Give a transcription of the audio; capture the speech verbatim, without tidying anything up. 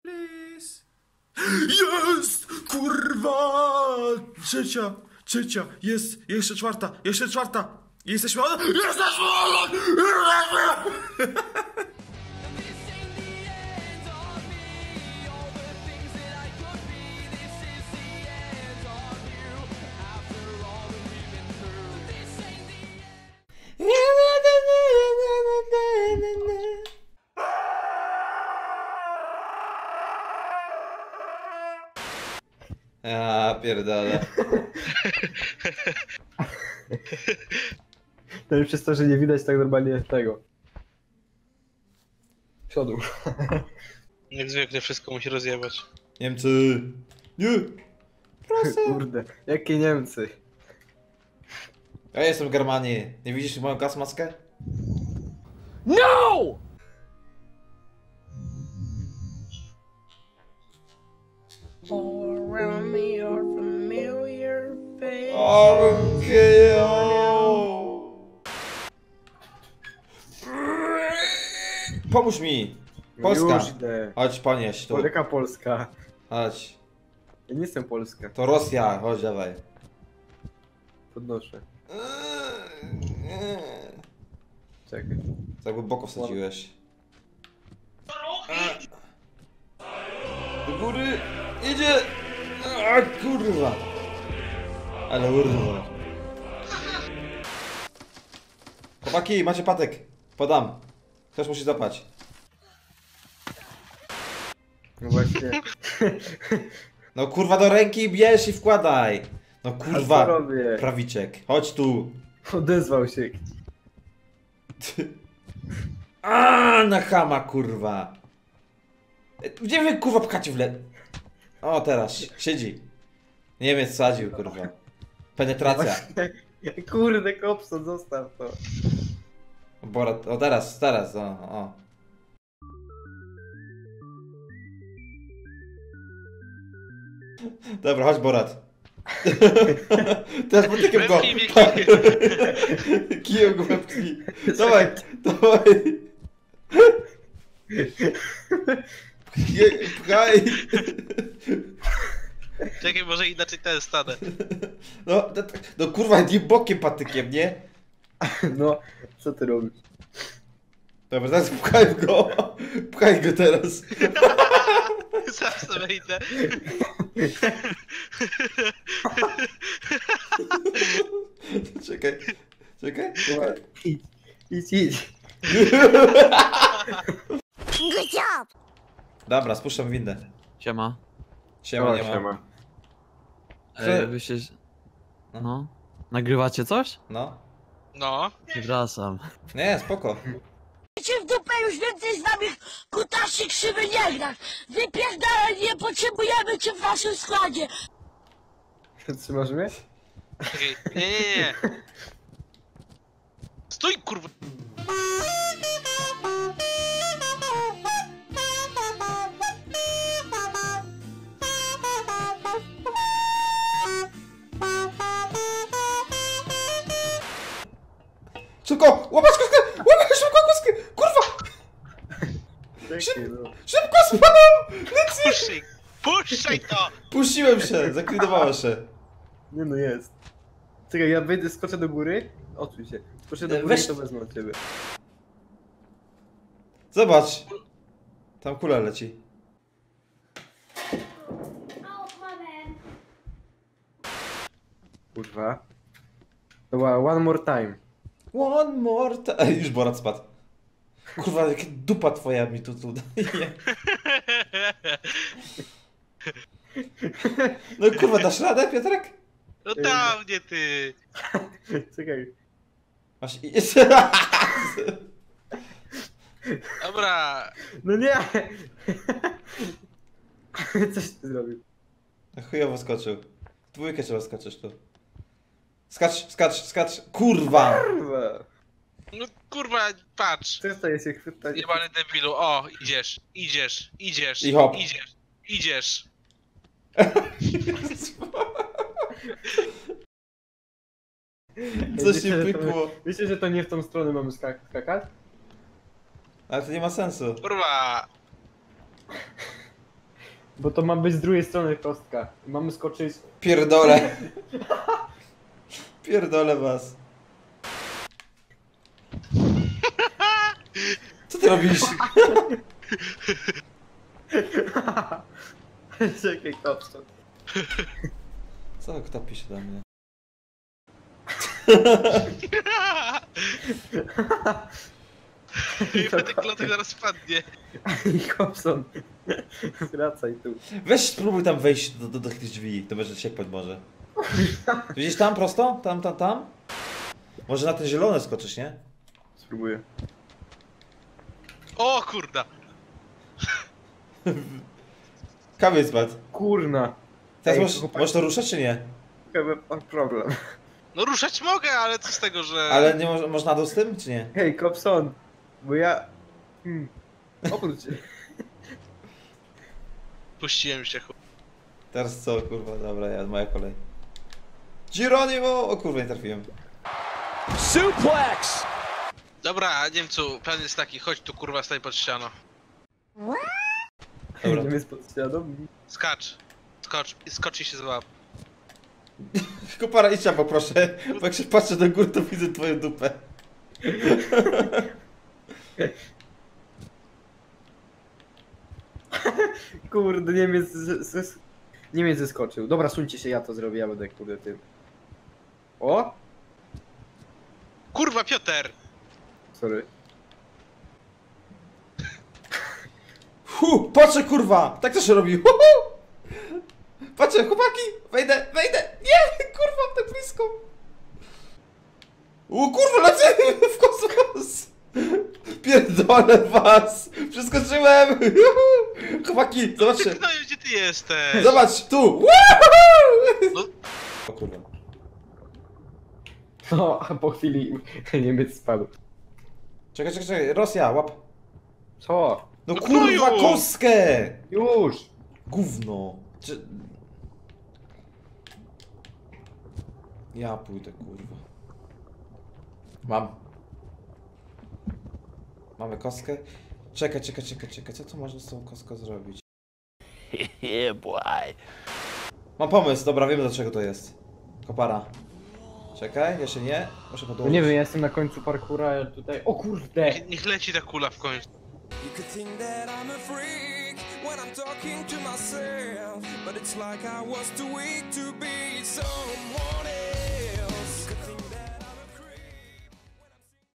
Please. Jest! Kurwa! Trzecia, trzecia, jest, jeszcze czwarta, jeszcze czwarta! Jesteśmy... Jesteśmy! Ja pierdolę. To już przez to, że nie widać tak normalnie tego przodu. Jak zwykle wszystko musi rozjebać. Niemcy! Nie! Proszę! Kurde, jakie Niemcy. Ja jestem w Germanii. Nie widzisz moją gasmaskę? No! All around me are familiar faces. Okej. Pomóż mi! Polska! Już idę. Chodź, ponieś tu. Polska, Polska. Chodź. Ja nie jestem Polska. To Rosja, chodź, dawaj. Podnoszę. Czekaj. Tak głęboko wsadziłeś. Do góry! Idzie! A kurwa! Ale urwa. Chłopaki, macie patek. Podam. Ktoś musi zapać. No właśnie. No kurwa, do ręki bierz i wkładaj. No A co kurwa. robię? Prawiczek. Chodź tu. Odezwał się. A na chama, kurwa. Gdzie wy kurwa pchacie w le... O, teraz. Siedzi. Niemiec sadził, kurwa. Penetracja. Kurde, Kopson, zostaw to. Borat, o teraz, teraz, o, o. Dobra, chodź Borat. Teraz potykiem go. Wepchnij mnie kijem. Kijem go wepchnij. Dawaj, dawaj. Pchaj, pchaj. Czekaj, może inaczej ten stanę. No, no, no kurwa, nie bokiem patykiem, nie? No, co ty robisz? Dobra, teraz pchaj go. Pchaj go teraz. Sam sobie idę. Czekaj, czekaj, czekaj. Idź, idź, idź. Good job! Dobra, spuszczam windę. Siema. Siema, O, nie ma. siema. Ej, wy się... No? Nagrywacie coś? No. No. Przepraszam. Nie, spoko. Cię w dupę już więcej z nami kutaszy krzywy nie grasz! Wypierdalaj, nie potrzebujemy cię w naszym składzie! Trzymasz mnie? Czekaj. Nie, nie, nie. Stój, kurwa. Szybko! Łapać kostkę! Łapać szybko kostkę! Kurwa! Czekaj, no. Szybko spadam! Puszczaj. Puszczaj to. Puściłem się, zaklidowało się. Nie no, jest. Czekaj, ja wejdę, skoczę do góry. Odsuń się. Skoczę do góry Weź- i to wezmę od ciebie. Zobacz. Tam kula leci. Kurwa. Dobra, one more time. One more time. Ej, już Borat spadł. Kurwa, jakie dupa twoja mi tu tu daje. No kurwa, dasz radę, Piotrek? No tam, nie ty. Czekaj. Masz i... Dobra. No nie! Coś ty zrobił. Chujowo skoczył. W dwójkę trzeba skoczyć tu. Skacz, skacz, skacz. Kurwa! Kurwa. No kurwa, patrz. Przestaje się chwytać. Jebany debilu. O, idziesz, idziesz, idziesz, I hop. idziesz, idziesz. Coś się Wiecie, że to- pykło. Wiecie, że to nie w tą stronę mamy skak skakać? Ale to nie ma sensu. Kurwa. Bo to ma być z drugiej strony kostka. Mamy skoczyć. Pierdolę. Pierdolę was. Co ty robisz? Czekaj, kopco. Co kto pisze do mnie? I ten klotek zaraz spadnie. Kopson. Wracaj tu. Weź spróbuj tam wejść do, do, do tych drzwi, to będzie siekpać może. Widzisz tam prosto? Tam, tam, tam? Może na ten zielony skoczysz, nie? Spróbuję. O kurda. Kamień spadł. Kurna. Teraz Ej, możesz, chłopaki. możesz to ruszać czy nie? Chyba mam problem. No ruszać mogę, ale co z tego, że... Ale nie mo można dół z tym, czy nie? Hej, Kopson. Bo ja... Hmm. Oprócz się. Puściłem się chuj. Teraz co, kurwa, dobra, ja, moja kolej. Geronimo! O kurwa, nie trafiłem. Suplex! Dobra, Niemcu, plan jest taki, chodź tu kurwa, stań pod ścianą. Dobra. Idziemy spod ścianą. Skacz. Skocz, skocz i się złap. Kopara, idź tam poproszę, bo jak się patrzę do góry, to widzę twoją dupę. Kurde, Niemiec... Z, z, Niemiec zeskoczył. Dobra, suńcie się, ja to zrobię, ja będę kurde tym. O! Kurwa, Piotr! Sorry. Hu, patrzę kurwa, tak to się robi. Hu, hu. Patrzę, chłopaki, wejdę, wejdę. Nie, kurwa, tak blisko. U kurwa, lecę w kosmos. Pierdolę was, przeskoczyłem. Juhu. Chłopaki, zobaczcie, Ty gnoju, gdzie ty jesteś? zobacz, tu. Woohoo. No. O kurwa. No, a po chwili Niemiec spadł. Czekaj, czekaj, czekaj, Rosja, łap. Co? No No kurwa, gnoju. kostkę. Już! Gówno. Czy... Ja pójdę, kurwa. Mam. Mamy kostkę. Czekaj, czekaj, czekaj, czekaj. Co tu można z tą kostką zrobić? Yeah, boy. Mam pomysł, dobra, wiemy do czego to jest. Kopara. Czekaj, jeszcze nie. Muszę No podłożyć. nie wiem, ja jestem na końcu parkura, ja tutaj... O kurde! Niech, niech leci ta kula w końcu. You could think that I'm a freak when I'm talking to myself, but it's like I was too weak to be someone else.